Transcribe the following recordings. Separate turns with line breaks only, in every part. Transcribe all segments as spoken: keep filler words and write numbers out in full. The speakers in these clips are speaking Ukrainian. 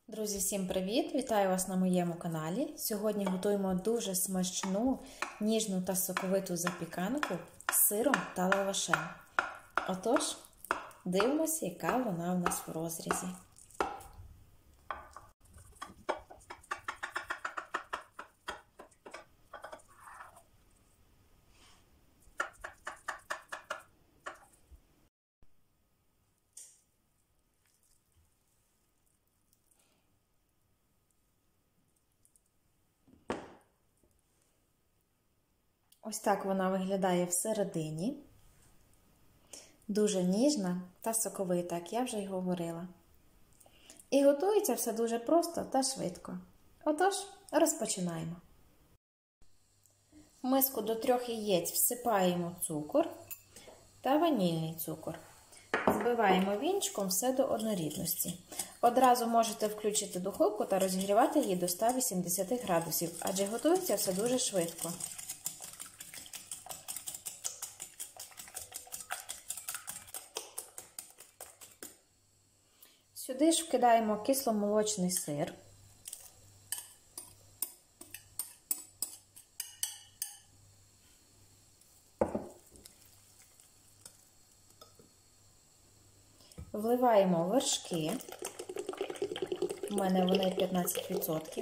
Друзі, всім привіт! Вітаю вас на моєму каналі. Сьогодні готуємо дуже смачну, ніжну та соковиту запіканку з сиром та лавашем. Отож, дивимося, яка вона у нас в розрізі. Ось так вона виглядає всередині. Дуже ніжна та соковита, як я вже й говорила. І готується все дуже просто та швидко. Отож, розпочинаємо. В миску до трьох яєць всипаємо цукор та ванільний цукор. Збиваємо вінчиком все до однорідності. Одразу можете включити духовку та розігрівати її до ста вісімдесяти градусів, адже готується все дуже швидко. Сюди ж вкидаємо кисломолочний сир. Вливаємо вершки. У мене вони п'ятнадцять відсотків.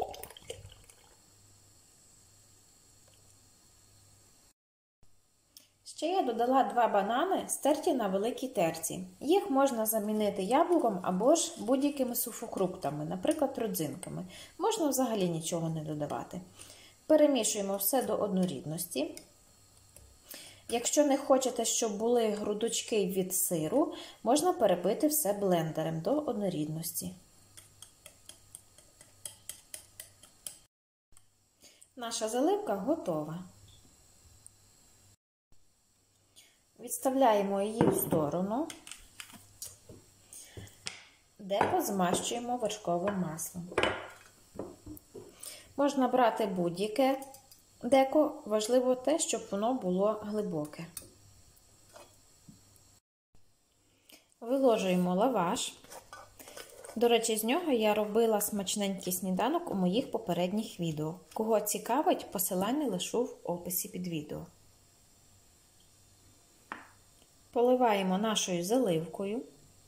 Ще я додала два банани, стерті на великій терці. Їх можна замінити яблуком або ж будь-якими суфокруктами, наприклад, родзинками. Можна взагалі нічого не додавати. Перемішуємо все до однорідності. Якщо не хочете, щоб були грудочки від сиру, можна перебити все блендером до однорідності. Наша заливка готова. Відставляємо її в сторону, деко змащуємо вершковим маслом. Можна брати будь-яке деко, важливо те, щоб воно було глибоке. Виложуємо лаваш. До речі, з нього я робила смачненький сніданок у моїх попередніх відео. Кого цікавить, посилання лишу в описі під відео. Поливаємо нашою заливкою.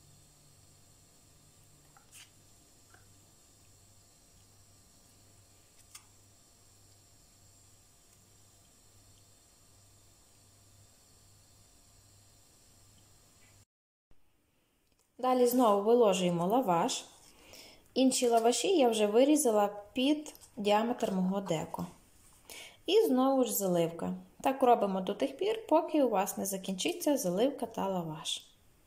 Далі знову виложуємо лаваш. Інші лаваші я вже вирізала під діаметр мого деко. І знову ж заливка. Так робимо до тих пір, поки у вас не закінчиться заливка та лаваш.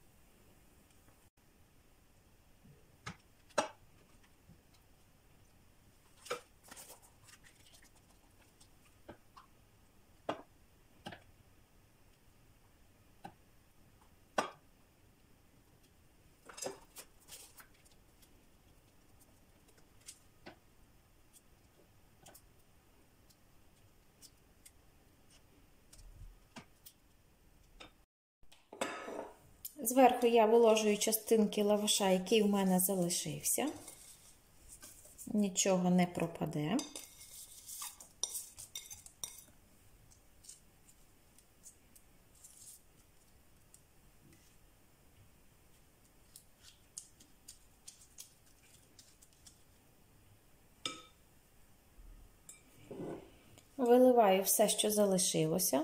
Зверху я виложую частинки лаваша, який у мене залишився. Нічого не пропаде. Виливаю все, що залишилося.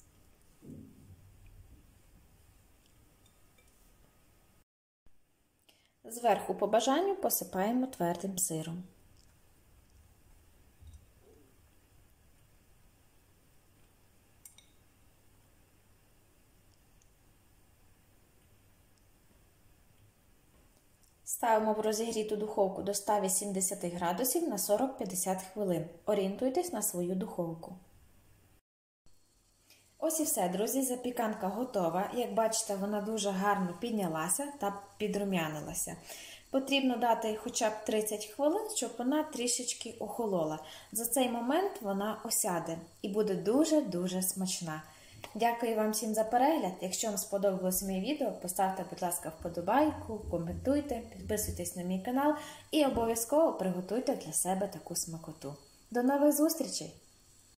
Зверху по бажанню посипаємо твердим сиром. Ставимо в розігріту духовку до ста вісімдесяти градусів на сорок-п'ятдесят хвилин. Орієнтуйтесь на свою духовку. Ось і все, друзі, запіканка готова. Як бачите, вона дуже гарно піднялася та підрум'янилася. Потрібно дати хоча б тридцять хвилин, щоб вона трішечки охолола. За цей момент вона осяде і буде дуже-дуже смачна. Дякую вам всім за перегляд. Якщо вам сподобалось моє відео, поставте, будь ласка, вподобайку, коментуйте, підписуйтесь на мій канал і обов'язково приготуйте для себе таку смакоту. До нових зустрічей!